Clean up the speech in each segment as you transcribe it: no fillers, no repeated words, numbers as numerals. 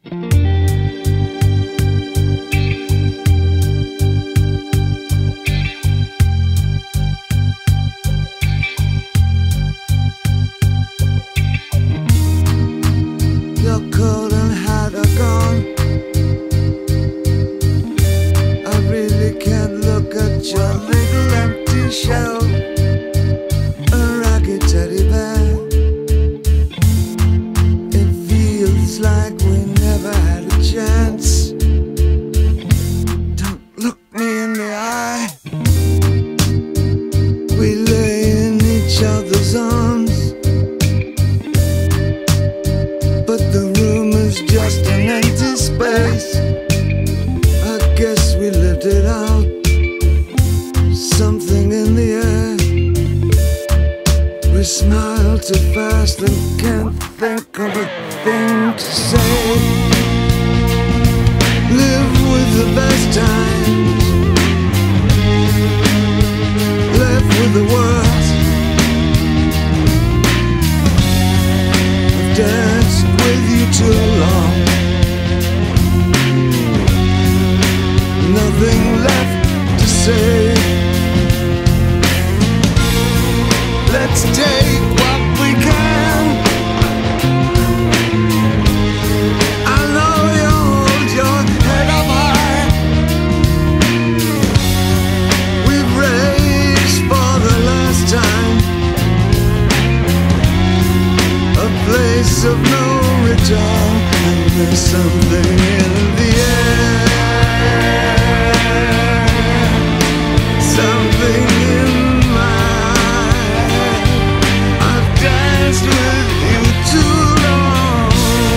Your coat and hat are gone. I really can't look at your little empty shell, a ragged teddy bear. It feels like we never had a chance. Don't look me in the eye. We lay in each other's arms, but the room is just an empty space. I guess we lived it out. Something in the air. We smile too fast and can't think of a thing to say. Live with the best times, left with the worst. I've danced with you too long. Nothing left to say. Let's take what we can. I know you hold your head up high. We've raised for the last time, a place of no return, and there's something in the air, something in my head. I've danced with you too long,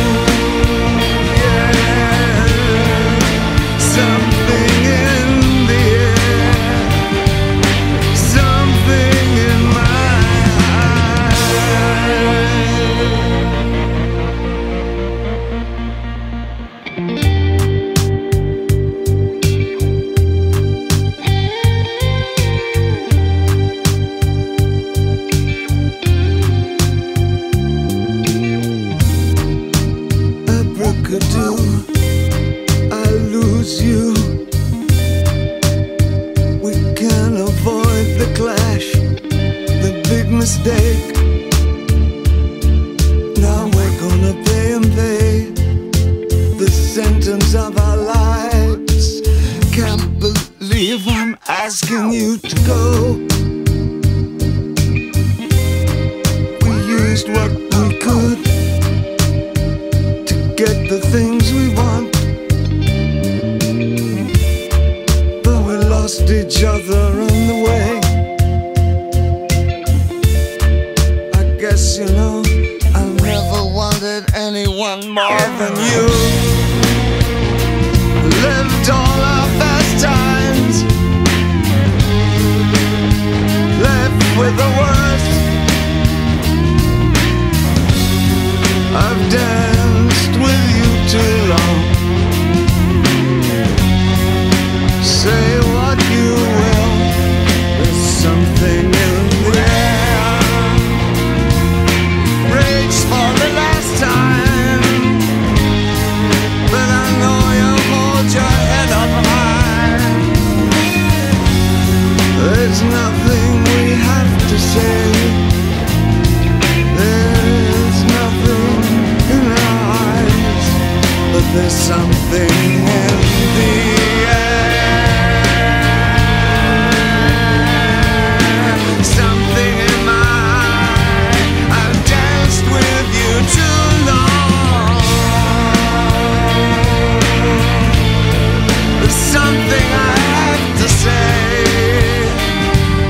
yeah. Something in the air, something in my head. Abracadoo, I lose you. We can't avoid the clash, the big mistake. Now we're gonna pay and pay the sentence of our lives. Can't believe I'm asking you to go. We used what we could to get the things we want, but we lost each other on the way. I guess you know I never wanted anyone more than you. Lived all our best times, left with the worst. I've danced with you too long. Say what you will, there's something in the air. Rage for the last time, but I know you hold your head up high. There's nothing we have to say. There's nothing in our eyes, but there's something in the air, something in my eye. I've danced with you too long. There's something I have to say.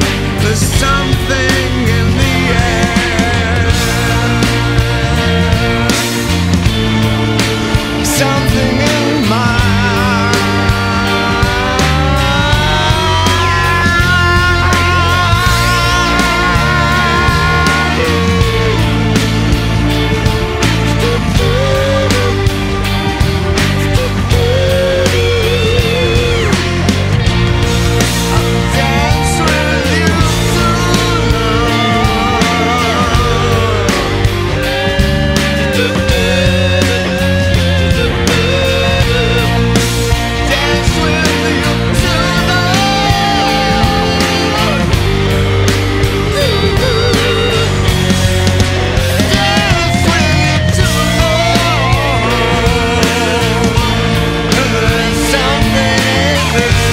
baby.